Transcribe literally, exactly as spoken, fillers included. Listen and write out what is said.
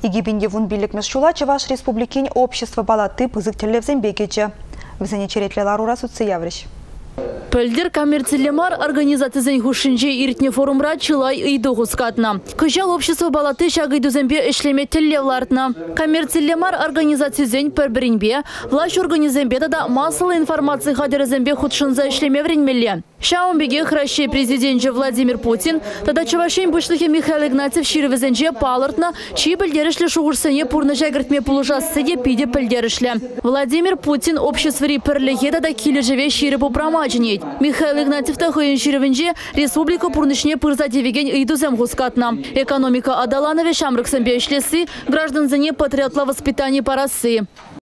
Египенде вун билікмес шула Чуваш Республикин общество балаты пызыктерлевзен бекече. Візіне черетлелар урасу цеяврыш. Пөлдер коммерциялемар организациясен хушинже иртне форумра чылай ыйду хускатна. Кыжал общество балаты шагайдузембе эшлеме теллевлартна. Коммерциялемар организациясен пөрбірінбе, власть организембе да массовый информации хадерезембе худшынза эшлеме вренмелле. Шаумбеге хращей президент Владимир Путин, тогда чавашень бушлыхе Михаил Игнатьев ширвезенже палыртна, чьи пөлдерішлі шуғырсыне пурны жагыртме пулужасыде пиде пөлдерішлі. Владимир Путин обществори пірліге да килі живе ширы пупрамачнет. Михаил Игнатьевта хыйын ширвенже республика пурнышне пырзадевеген ыйдузем хускатна. Экономика адаланове шамрыксембе эшлеси, гражданзене патриотла воспитание парасы.